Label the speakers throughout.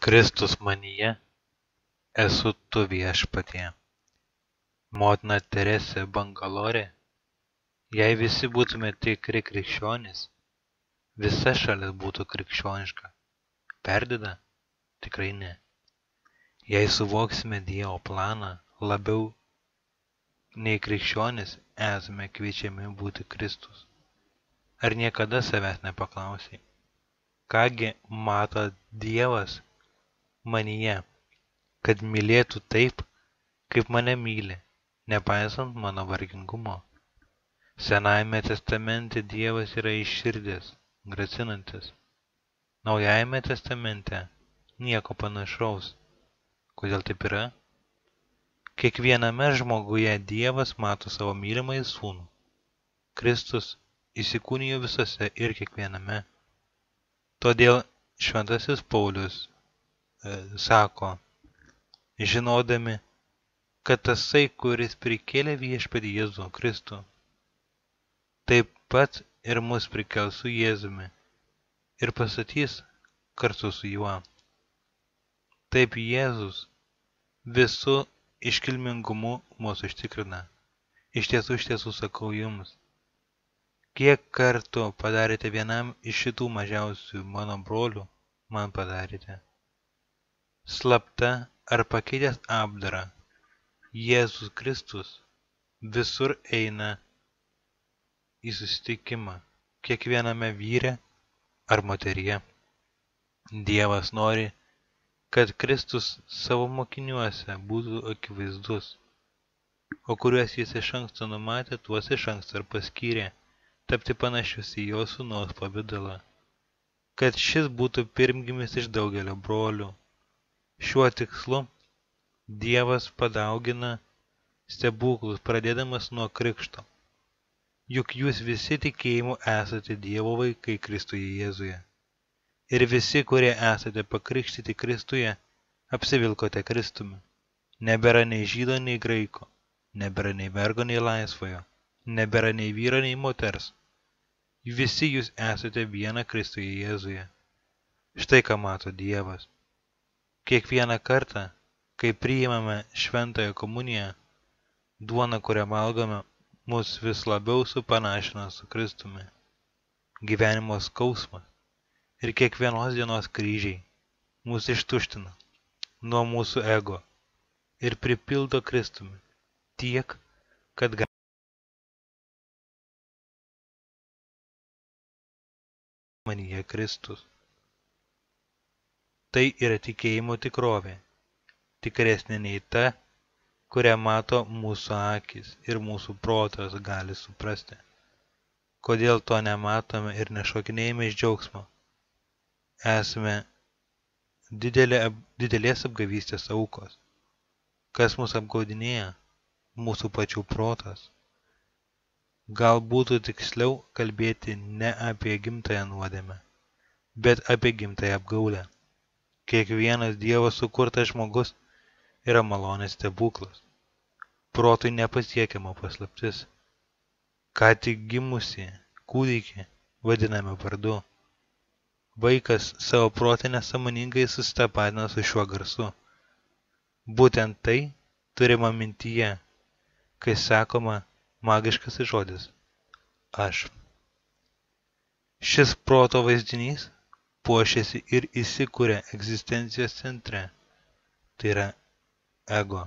Speaker 1: Kristus manyje, esu tu Viešpatie. Motina Teresė Bangalore, jei visi būtume tikri krikščionys, visa šalis būtų krikščioniška. Perdeda? Tikrai ne. Jei suvoksime Dievo planą labiau nei krikščionys, esame kviečiami būti Kristus. Ar niekada savęs nepaklausei, kągi mato Dievas manyje, kad mylėtų taip, kaip mane myli, nepaisant mano vargingumo? Senajame testamente Dievas yra išširdęs, grasinantis. Naujajame testamente nieko panašaus. Kodėl taip yra? Kiekviename žmoguje Dievas mato savo mylimąjį sūnų. Kristus įsikūnijo visose ir kiekviename. Todėl šventasis Paulius sako, žinodami, kad tasai, kuris prikėlė Viešpatį Jėzų Kristų, taip pat ir mus prikels su Jėzumi ir pastatys kartu su juo. Taip Jėzus visų iškilmingumu mus užtikrina. Iš tiesų sakau jums, kiek kartų padarėte vienam iš šitų mažiausių mano brolių, man padarėte. Slapta ar pakeitęs apdarą, Jėzus Kristus visur eina į susitikimą, kiekviename vyre ar moteryje. Dievas nori, kad Kristus savo mokiniuose būtų akivaizdus, o kuriuos jis iš anksto numatė, tuos iš anksto ir paskyrė tapti panašius į jo sūnaus pavidalą, kad šis būtų pirmgimis iš daugelio brolių. Šiuo tikslu Dievas padaugina stebuklus, pradėdamas nuo krikšto. Juk jūs visi tikėjimu esate Dievo vaikai Kristuje Jėzuje. Ir visi, kurie esate pakrikštyti Kristuje, apsivilkote Kristumi. Nebėra nei žydo, nei graiko, nebėra nei vergo, nei laisvojo, nebėra nei vyro, nei moters. Visi jūs esate viena Kristuje Jėzuje. Štai ką mato Dievas. Kiekvieną kartą, kai priimame šventąją komuniją, duona, kurią valgome, mus vis labiau supanašina su Kristumi. Gyvenimo skausmas ir kiekvienos dienos kryžiai mus ištuština nuo mūsų ego ir pripildo Kristumi tiek, kad manyje Kristus. Tai yra tikėjimo tikrovė, tikresnė nei ta, kurią mato mūsų akis ir mūsų protas gali suprasti. Kodėl to nematome ir nešokinėjame iš džiaugsmo? Esame didelės apgavystės aukos. Kas mus apgaudinėja? Mūsų pačių protas. Gal būtų tiksliau kalbėti ne apie gimtąją nuodėmę, bet apie gimtąją apgaulę. Kiekvienas Dievo sukurtas žmogus yra malonės stebuklas, protui nepasiekiama paslaptis. Ką tik gimusi kūdikį vadiname vardu. Vaikas savo protą nesąmoningai susitapatina su šiuo garsu. Būtent tai turima mintyje, kai sakoma magiškas žodis aš. Šis proto vaizdinys puošiasi ir įsikuria egzistencijos centre, tai yra ego.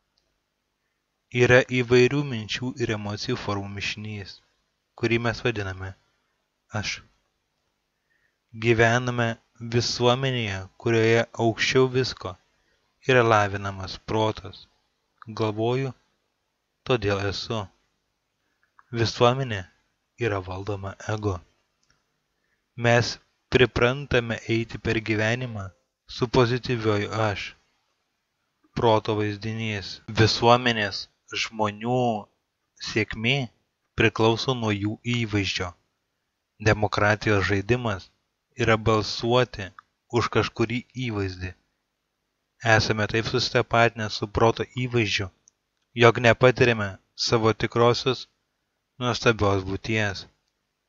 Speaker 1: Yra įvairių minčių ir emocijų formų mišinys, kurį mes vadiname aš. Gyvename visuomenėje, kurioje aukščiau visko yra lavinamas protas. Galvoju, todėl esu. Visuomenė yra valdoma ego. Mes priprantame eiti per gyvenimą su pozityviuoju aš. Proto vaizdinys. Visuomenės žmonių sėkmė priklauso nuo jų įvaizdžio. Demokratijos žaidimas yra balsuoti už kažkurį įvaizdį. Esame taip susitapatinę su proto įvaizdžiu, jog nepatiriame savo tikrosios nuostabios būties.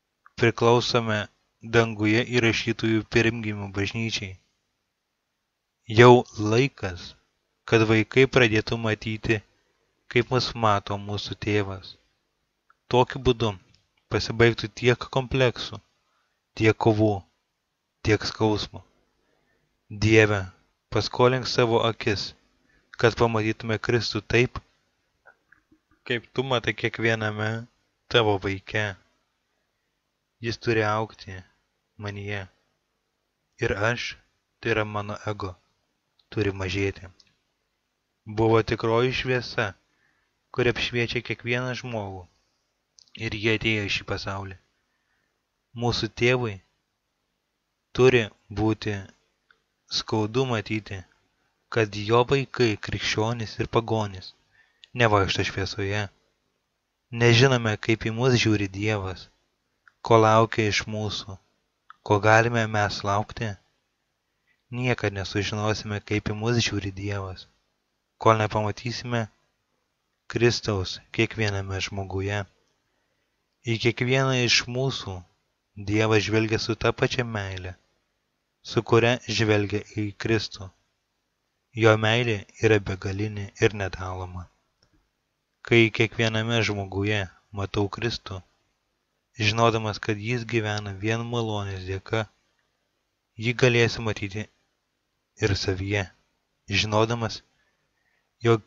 Speaker 1: Priklausome danguje įrašytųjų pirmgimių bažnyčiai. Jau laikas, kad vaikai pradėtų matyti, kaip mus mato mūsų tėvas. Tokiu būdu pasibaigtų tiek kompleksų, tiek kovų, tiek skausmo. Dieve, paskolink savo akis, kad pamatytume Kristų taip, kaip tu matai kiekviename tavo vaike. Jis turi augti manyje. Ir aš, tai yra mano ego, turi mažėti. Buvo tikroji šviesa, kuri apšviečia kiekvieną žmogų. Ir jie atėjo į šį pasaulį. Mūsų tėvui turi būti skaudu matyti, kad jo vaikai, krikščionys ir pagonys, nevaikšto šviesoje. Nežinome, kaip į mus žiūri Dievas, ko laukia iš mūsų, ko galime mes laukti. Niekad nesužinosime, kaip į mus žiūri Dievas, kol nepamatysime Kristaus kiekviename žmoguje. Į kiekvieną iš mūsų Dievas žvelgia su ta pačia meile, su kuria žvelgia į Kristų. Jo meilė yra begalinė ir nedaloma. Kai kiekviename žmoguje matau Kristų, žinodamas, kad jis gyvena vien malonės dėka, jį galėsiu matyti ir savyje, žinodamas, jog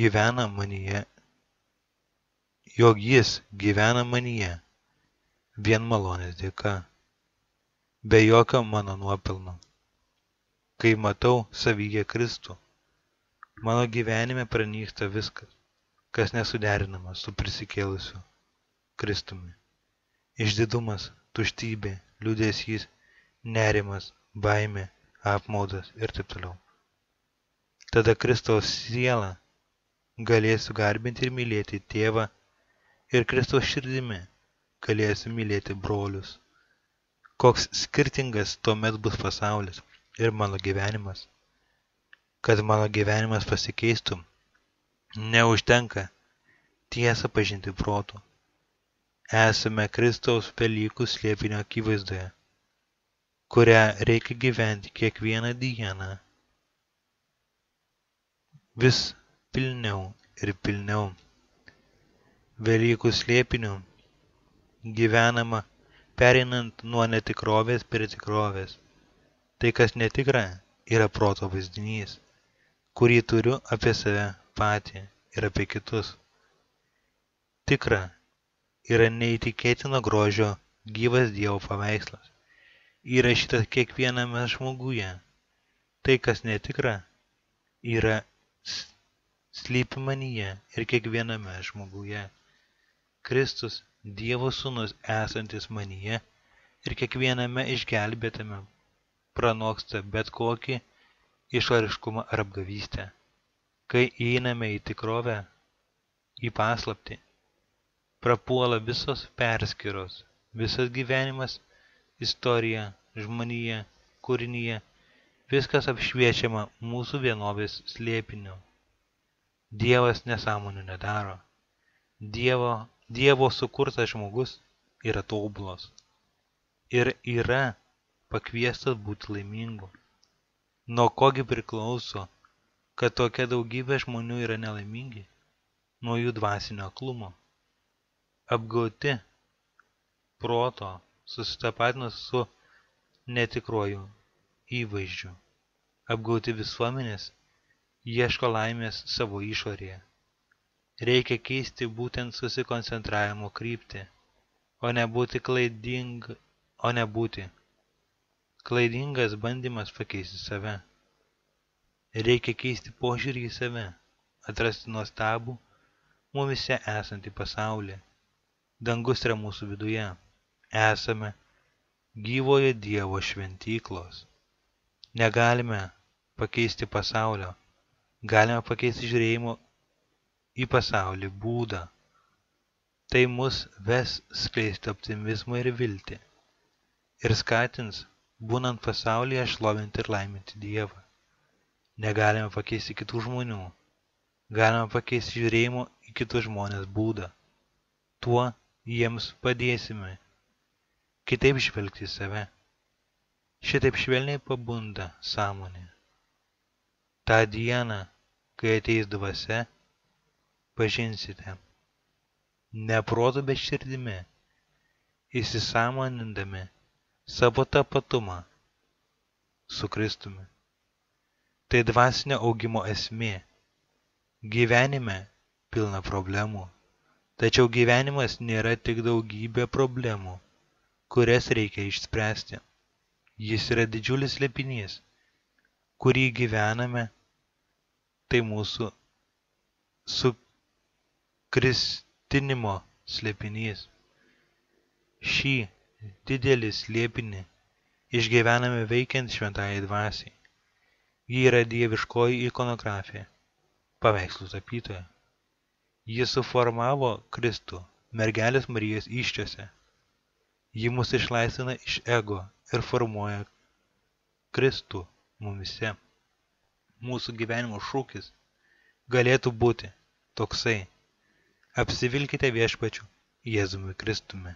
Speaker 1: jis gyvena manyje vien malonės dėka, be jokio mano nuopelno. Kai matau savyje Kristų, mano gyvenime pranyksta viskas, kas nesuderinama su prisikėlusiu Kristumi. Išdidumas, tuštybė, liūdesys, nerimas, baimė, apmaudas ir taip toliau. Tada Kristaus siela galėsiu garbinti ir mylėti tėvą ir Kristaus širdimi galėsiu mylėti brolius. Koks skirtingas tuomet bus pasaulis ir mano gyvenimas. Kad mano gyvenimas pasikeistų, neužtenka tiesą pažinti protu. Esame Kristaus Velykų slėpinio akivaizdoje, kurią reikia gyventi kiekvieną dieną vis pilniau ir pilniau. Velykų slėpiniu gyvenama pereinant nuo netikrovės prie tikrovės. Tai, kas netikra, yra proto vaizdinys, kurį turiu apie save patį ir apie kitus. Tikra yra neįtikėtino grožio gyvas Dievo paveikslas, įrašytas kiekviename žmoguje. Tai, kas netikra, yra slypi manyje ir kiekviename žmoguje. Kristus, Dievo sūnus esantis manyje ir kiekviename išgelbėtame pranoksta bet kokį išoriškumą ar apgavystę. Kai įeiname į tikrovę, į paslaptį, prapuola visos perskyros, visas gyvenimas, istorija, žmonija, kūrinyje, viskas apšviečiama mūsų vienovės slėpiniu. Dievas nesąmonių nedaro. Dievo sukurtas žmogus yra tobulas ir yra pakviestas būti laimingu. Nuo kogi priklauso, kad tokia daugybė žmonių yra nelaimingi? Nuo jų dvasinio aklumo. Apgauti proto, susitapatinus su netikruoju įvaizdžiu. Apgauti visuomenės, ieško laimės savo išorėje. Reikia keisti būtent susikoncentravimo kryptį, o nebūti klaidingas bandymas pakeisti save. Reikia keisti požiūrį į save, atrasti nuostabų mumise esantį pasaulį. Dangus yra mūsų viduje. Esame gyvojo Dievo šventyklos. Negalime pakeisti pasaulio. Galime pakeisti žiūrėjimo į pasaulį būdą. Tai mus ves skleisti optimizmą ir viltį. Ir skatins, būnant pasaulyje, šlovinti ir laiminti Dievą. Negalime pakeisti kitų žmonių. Galime pakeisti žiūrėjimo į kitus žmonės būdą. Tuo jiems padėsime. Kitaip žvelgti į save. Šitaip švelniai pabunda sąmonė. tą dieną, kai ateis dvasia, pažinsite. Ne protu, bet širdimi, įsisąmonindami savo tapatumą su Kristumi. Tai dvasinio augimo esmė. Gyvenime pilna problemų, tačiau gyvenimas nėra tik daugybė problemų, kurias reikia išspręsti. Jis yra didžiulis slėpinys, kurį gyvename, tai mūsų sukristinimo slėpinys. Šį didelį slėpinį išgyvename veikiant šventajai dvasiai. Ji yra dieviškoji ikonografija, paveikslų tapytoja. Ji suformavo Kristų mergelės Marijos įsčiose. Ji mus išlaisvina iš ego ir formuoja Kristų mumise. Mūsų gyvenimo šūkis galėtų būti toksai: apsivilkite viešpačiu Jėzumi Kristumi.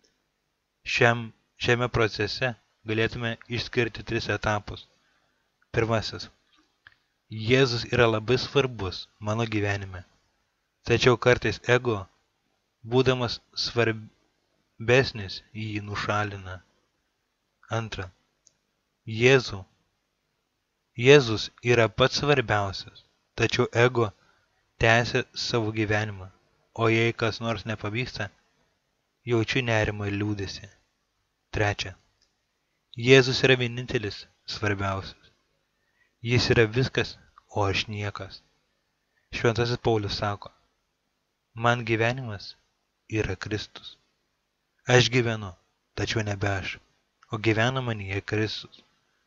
Speaker 1: Šiame procese galėtume išskirti 3 etapus. Pirmasis. Jėzus yra labai svarbus mano gyvenime, tačiau kartais ego, būdamas svarbesnis, jį nušalina. Antra. Jėzus yra pats svarbiausias, tačiau ego tęsia savo gyvenimą, o jei kas nors nepavyksta, jaučiu nerimą ir liūdesį. Trečia. Jėzus yra vienintelis svarbiausias. Jis yra viskas, o aš niekas. Šventasis Paulius sako: man gyvenimas yra Kristus. Aš gyvenu, tačiau nebe aš, o gyvena manyje Kristus.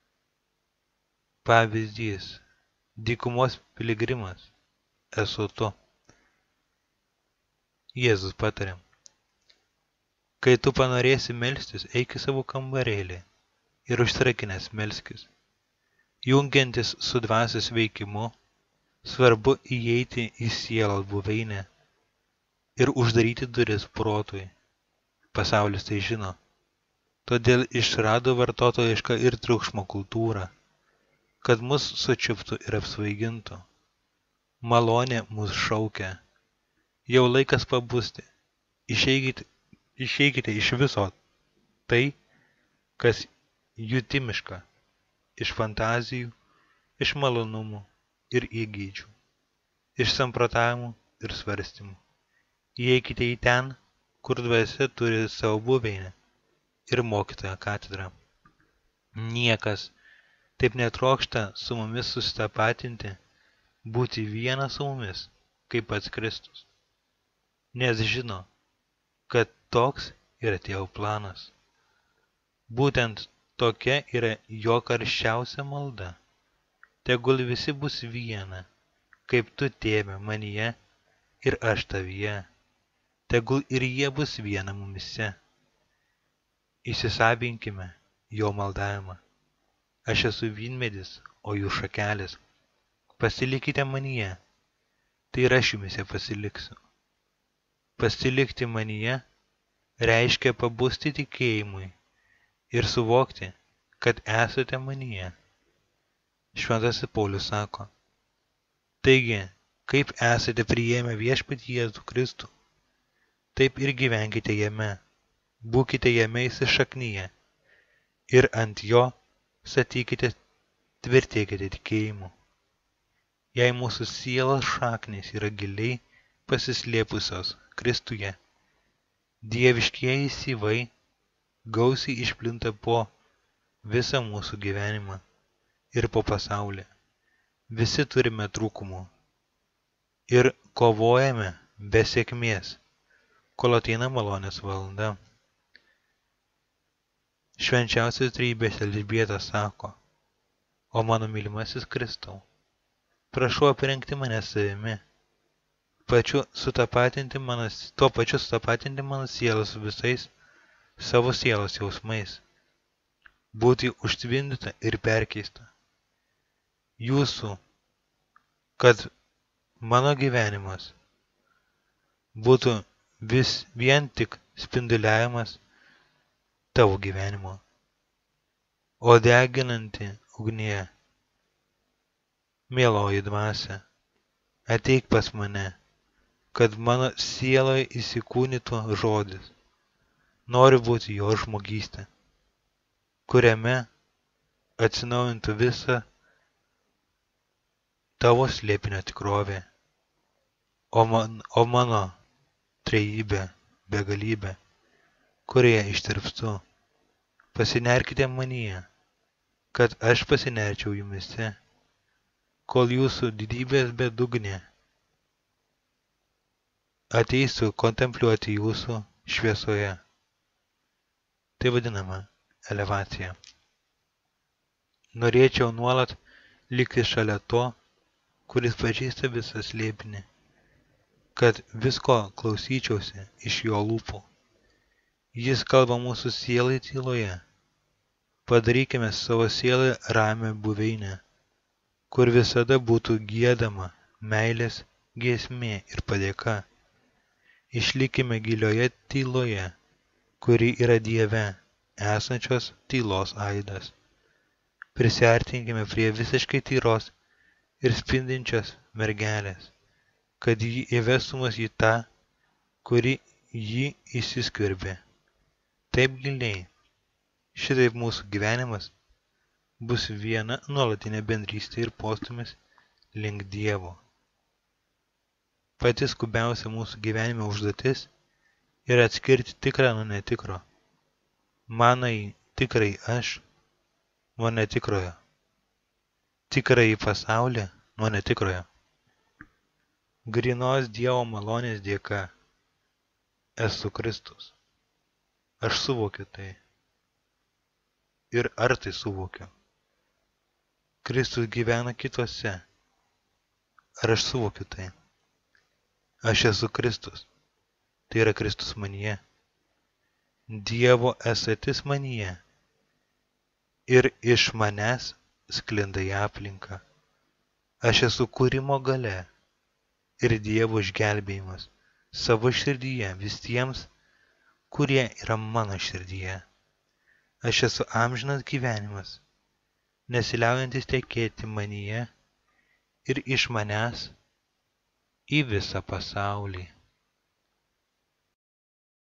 Speaker 1: Pavyzdys. Dykumos piligrimas esu tu. Jėzus patarė: kai tu panorėsi melstis, eik į savo kambarėlį ir užsirakinęs melskis. Jungiantis su dvasios veikimu, svarbu įeiti į sielos buveinę ir uždaryti duris protui. Pasaulis tai žino, todėl išrado vartotojišką ir triukšmo kultūrą, kad mus sučiuptų ir apsvaigintų. Malonė mus šaukia. Jau laikas pabusti. Išeikite iš viso tai, kas jutimiška, iš fantazijų, iš malonumų ir įgeidžių, iš samprotavimų ir svarstymų. Įeikite į ten, kur dvasia turi savo buveinę ir mokytojo katedrą. Niekas taip netrokšta su mumis susitapatinti, būti vienas su mumis, kaip pats Kristus, nes žino, kad toks yra Tėvo planas. Būtent tokia yra jo karščiausia malda. Tegul visi bus viena, kaip tu, Tėve, manyje ir aš tavyje. Tegul ir jie bus viena mumise. Įsisavinkime jo maldavimą. Aš esu vynmedis, o jūs šakelės. Pasilikite manyje, tai ir aš jumise pasiliksiu. Pasilikti manyje reiškia pabusti tikėjimui ir suvokti, kad esate manyje. Šventasis Paulius sako: taigi, kaip esate priėmę viešpatį Jėzų Kristų, taip ir gyvenkite jame, būkite jame įsišaknyje ir ant jo statykite, tvirtėkite tikėjimu. Jei mūsų sielos šaknys yra giliai pasislėpusios Kristuje, dieviškieji syvai gausiai išplinta po visą mūsų gyvenimą ir po pasaulį. Visi turime trūkumų ir kovojame be sėkmės, kol ateina malonės valanda. Švenčiausios Trejybės Elžbieta sako: o mano mylimasis Kristau, prašau aprengti mane savimi, tuo pačiu sutapatinti mano sielą su visais savo sielos jausmais, būti užtvindyta ir perkeista. Jūsų, kad mano gyvenimas būtų vien tik spinduliavimas tavo gyvenimo, o deginanti ugnie. Mieloji dvasia, ateik pas mane, kad mano sieloje įsikūnytų žodis. Noriu būti jo žmogystė, kuriame atsinaujintų visa tavo slėpinio tikrovė, o mano trejybė, begalybė, kurioje ištirpstu. Pasinerkite manyje, kad aš pasinerčiau jumise, kol jūsų didybės bedugnė ateisiu kontempliuoti jūsų šviesoje. Tai vadinama elevacija. Norėčiau nuolat likti šalia to, kuris pažįsta visą slėpinį, kad visko klausyčiausi iš jo lūpų. Jis kalba mūsų sielai tyloje. Padarykime savo sielai ramią buveinę, kur visada būtų giedama meilės giesmė ir padėka. Išlikime gilioje tyloje, kuri yra Dieve, esančios tylos aidas. Prisiartinkime prie visiškai tyros ir spindinčios mergelės, kad ji įvestų mus į tą, kuri jį įsiskverbė. Taip giliai, šitaip mūsų gyvenimas bus viena nuolatinė bendrystė ir postūmis link Dievo. Pati skubiausia mūsų gyvenime užduotis yra atskirti tikrą nuo netikro, manąjį tikrai aš nuo netikrojo, tikrąjį pasaulį nuo netikrojo. Grynos Dievo malonės dėka esu Kristus. Aš suvokiu tai. Ir ar tai suvokiu? Kristus gyvena kituose. Ar aš suvokiu tai? Aš esu Kristus. Tai yra Kristus manyje. Dievo esatis manyje. Ir iš manęs sklinda į aplinką. Aš esu kūrimo galia ir Dievo išgelbėjimas savo širdyje visiems, kurie yra mano širdyje. Aš esu amžinas gyvenimas, nesiliaujantis tekėti manyje ir iš manęs į visą pasaulį.